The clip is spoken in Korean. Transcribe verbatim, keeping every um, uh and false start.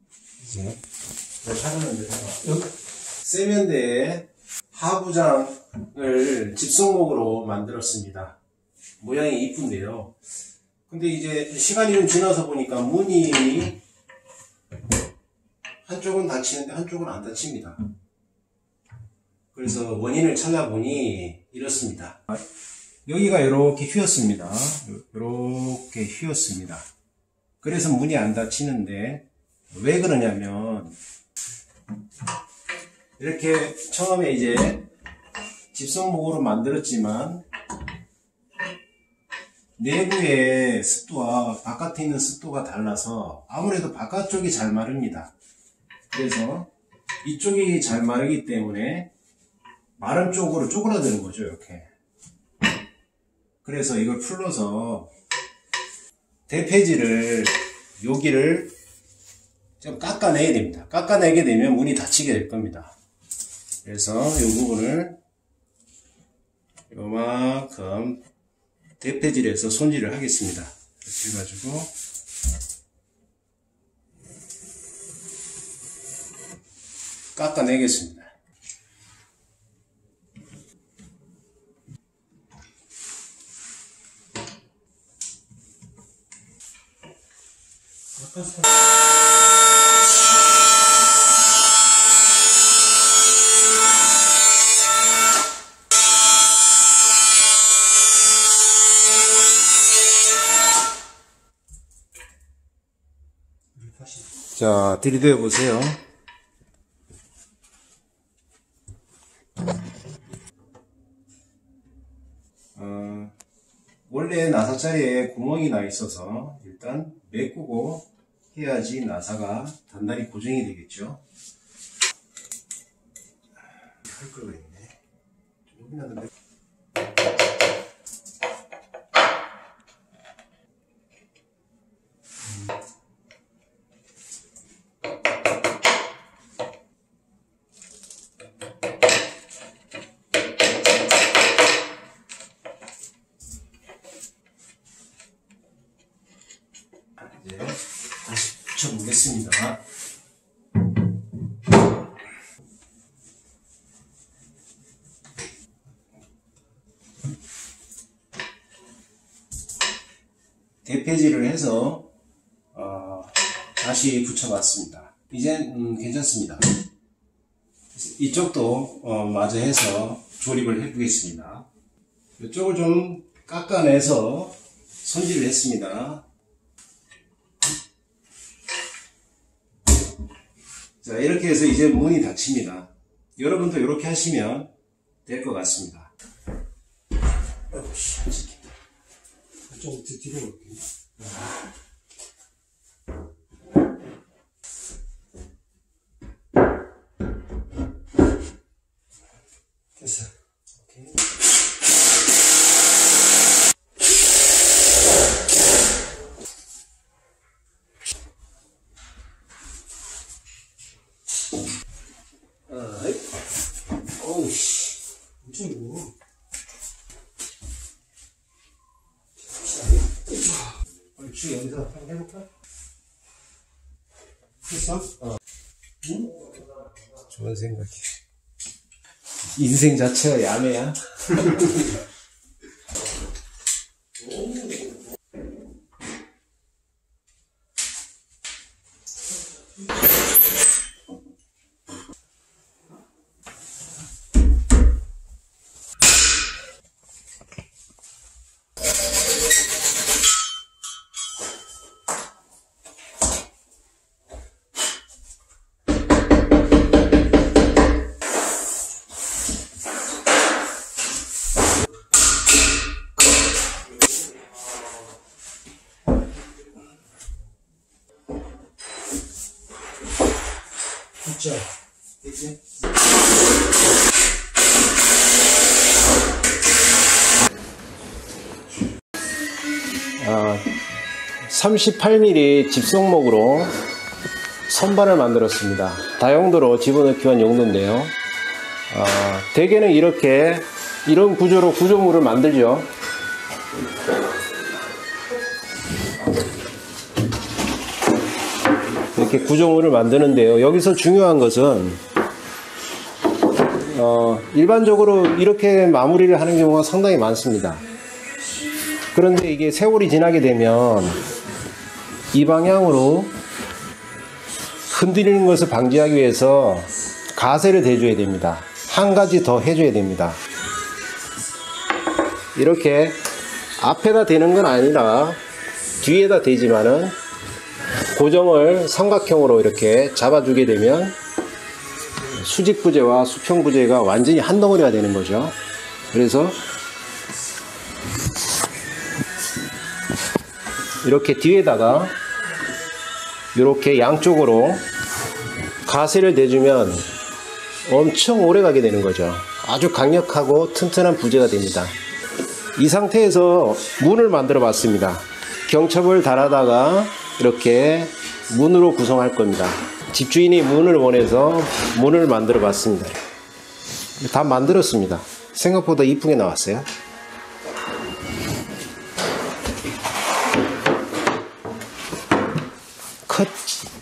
이제 세면대에 하부장을 집성목으로 만들었습니다. 모양이 이쁜데요. 근데 이제 시간이 좀 지나서 보니까 문이 한쪽은 닫히는데 한쪽은 안 닫힙니다. 그래서 원인을 찾아보니 이렇습니다. 여기가 이렇게 휘었습니다. 이렇게 휘었습니다. 그래서 문이 안 닫히는데 왜 그러냐면 이렇게 처음에 이제 집성목으로 만들었지만 내부의 습도와 바깥에 있는 습도가 달라서 아무래도 바깥쪽이 잘 마릅니다. 그래서 이쪽이 잘 마르기 때문에 마른 쪽으로 쪼그라드는 거죠, 이렇게. 그래서 이걸 풀러서 대패지를 여기를 좀 깎아내야 됩니다. 깎아내게 되면 문이 닫히게 될 겁니다. 그래서 이 부분을 요만큼 대패질해서 손질을 하겠습니다. 이렇게 해가지고 깎아내겠습니다. 자, 들이대어 보세요. 어, 원래 나사자리에 구멍이 나 있어서 일단 메꾸고 해야지 나사가 단단히 고정이 되겠죠. 할 거가 있네. 여기나 이제 다시 붙여보겠습니다. 대패질을 해서 어, 다시 붙여봤습니다. 이젠 음, 괜찮습니다. 이쪽도 어, 마저 해서 조립을 해보겠습니다. 이쪽을 좀 깎아내서 손질을 했습니다. 자, 이렇게 해서 이제 문이 닫힙니다. 여러분도 이렇게 하시면 될 것 같습니다. 좀 뒤로 올게요. 됐어. 오케이. 아이, 어우씨, 엄청 무거워. 얼추 여기서 한번 해볼까? 했어? 어. 응? 좋은 생각이야. 인생 자체가 야매야. 됐죠? 됐지? 아, 삼십팔 밀리미터 집성목으로 선반을 만들었습니다. 다용도로 집어넣기 위한 용도인데요. 아, 대개는 이렇게 이런 구조로 구조물을 만들죠. 이렇게 구조물을 만드는데요. 여기서 중요한 것은 어, 일반적으로 이렇게 마무리를 하는 경우가 상당히 많습니다. 그런데 이게 세월이 지나게 되면 이 방향으로 흔들리는 것을 방지하기 위해서 가세를 대줘야 됩니다. 한 가지 더 해줘야 됩니다. 이렇게 앞에다 대는 건 아니라 뒤에다 대지만은 고정을 삼각형으로 이렇게 잡아주게 되면 수직부재와 수평부재가 완전히 한 덩어리가 되는 거죠. 그래서 이렇게 뒤에다가 이렇게 양쪽으로 가세를 대주면 엄청 오래 가게 되는 거죠. 아주 강력하고 튼튼한 부재가 됩니다. 이 상태에서 문을 만들어 봤습니다. 경첩을 달아다가 이렇게 문으로 구성할 겁니다. 집주인이 문을 원해서 문을 만들어 봤습니다. 다 만들었습니다. 생각보다 이쁘게 나왔어요. 컷.